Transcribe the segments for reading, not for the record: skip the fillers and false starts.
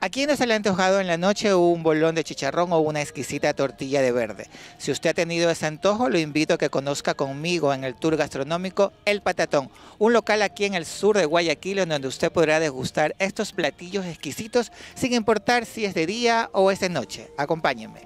¿A quién no se le ha antojado en la noche un bolón de chicharrón o una exquisita tortilla de verde? Si usted ha tenido ese antojo, lo invito a que conozca conmigo en el tour gastronómico El Patatón, un local aquí en el sur de Guayaquil en donde usted podrá degustar estos platillos exquisitos sin importar si es de día o es de noche. Acompáñenme.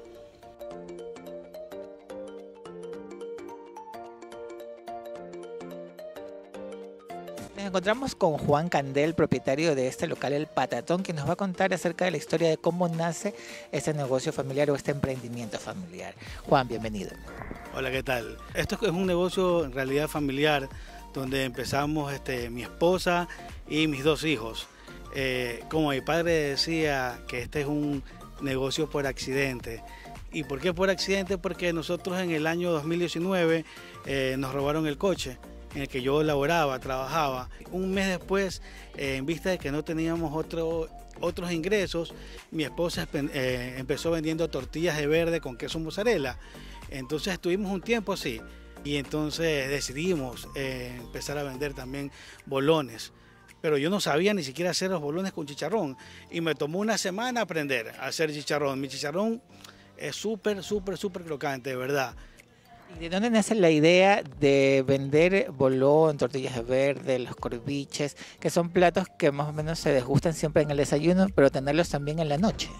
Nos encontramos con Juan Candel, propietario de este local El Patatón, que nos va a contar acerca de la historia de cómo nace este negocio familiar o este emprendimiento familiar. Juan, bienvenido. Hola, ¿qué tal? Esto es un negocio en realidad familiar donde empezamos mi esposa y mis dos hijos. Como mi padre decía que este es un negocio por accidente. ¿Y por qué por accidente? Porque nosotros en el año 2019 nos robaron el coche en el que yo laboraba, trabajaba. Un mes después, en vista de que no teníamos otros ingresos, mi esposa empezó vendiendo tortillas de verde con queso mozzarella. Entonces estuvimos un tiempo así y entonces decidimos empezar a vender también bolones. Pero yo no sabía ni siquiera hacer los bolones con chicharrón y me tomó una semana aprender a hacer chicharrón. Mi chicharrón es súper crocante, de verdad. ¿Y de dónde nace la idea de vender bolón, tortillas de verde, los corviches, que son platos que más o menos se degustan siempre en el desayuno, pero tenerlos también en la noche?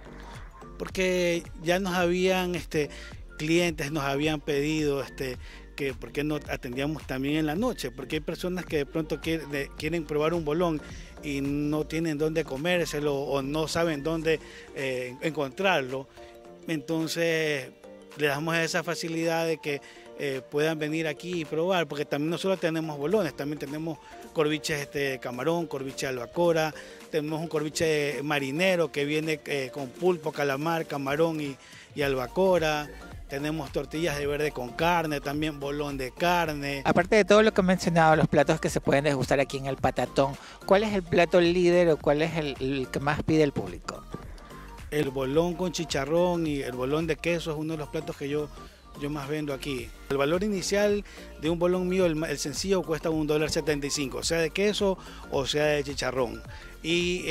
Porque ya nos habían, clientes nos habían pedido que por qué no atendíamos también en la noche, porque hay personas que de pronto quieren probar un bolón y no tienen dónde comérselo o no saben dónde encontrarlo. Entonces le damos esa facilidad de que puedan venir aquí y probar, porque también no solo tenemos bolones, también tenemos corviches de camarón, corviche de albacora, tenemos un corviche marinero que viene con pulpo, calamar, camarón y albacora. Tenemos tortillas de verde con carne, también bolón de carne. Aparte de todo lo que he mencionado, los platos que se pueden degustar aquí en El Patatón, ¿cuál es el plato líder o cuál es el que más pide el público? El bolón con chicharrón y el bolón de queso es uno de los platos que yo más vendo aquí. El valor inicial de un bolón mío, el sencillo, cuesta $1.75, sea de queso o sea de chicharrón. Y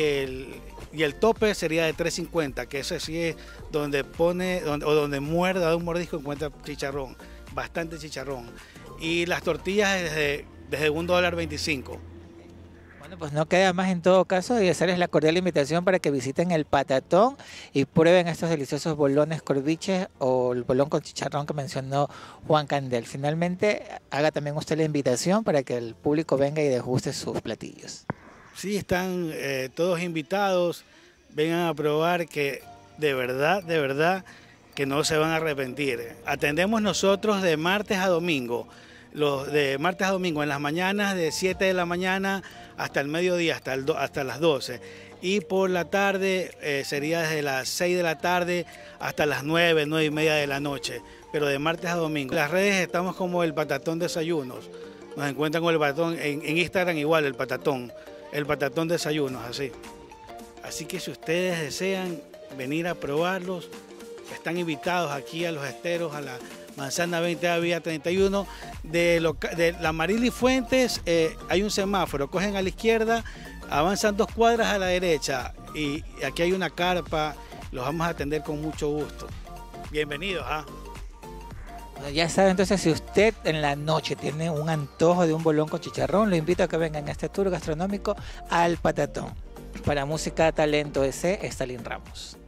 el tope sería de $3.50, que eso sí es donde donde muerde, da un mordisco, encuentra chicharrón, bastante chicharrón. Y las tortillas desde $1.25. Bueno, pues no queda más en todo caso y hacerles la cordial invitación para que visiten El Patatón y prueben estos deliciosos bolones corviches o el bolón con chicharrón que mencionó Juan Candel. Finalmente, haga también usted la invitación para que el público venga y deguste sus platillos. Sí, están todos invitados, vengan a probar que de verdad, que no se van a arrepentir. Atendemos nosotros de martes a domingo. De martes a domingo en las mañanas de 7 de la mañana hasta el mediodía, hasta las 12. Y por la tarde sería desde las 6 de la tarde hasta las 9:30 de la noche, pero de martes a domingo. En las redes estamos como El Patatón Desayunos. Nos encuentran con El Patatón, en Instagram igual, El Patatón Desayunos, así. Así que si ustedes desean venir a probarlos, están invitados aquí a Los Esteros, a la Manzana 20A, Vía 31, de la Marili Fuentes. Hay un semáforo, cogen a la izquierda, avanzan 2 cuadras a la derecha y aquí hay una carpa, los vamos a atender con mucho gusto. Bienvenidos. Bueno, ya saben, entonces si usted en la noche tiene un antojo de un bolón con chicharrón, lo invito a que vengan a este tour gastronómico al Patatón. Para Música Talento EC, Stalin Ramos.